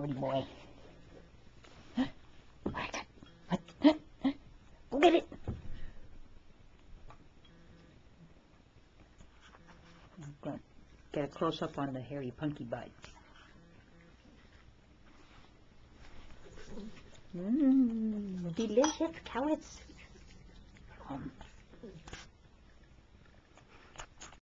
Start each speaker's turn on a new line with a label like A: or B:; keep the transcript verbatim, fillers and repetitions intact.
A: naughty boy. Go get it. Get a close-up on the hairy punky butt. Mmm, delicious carrots. Um,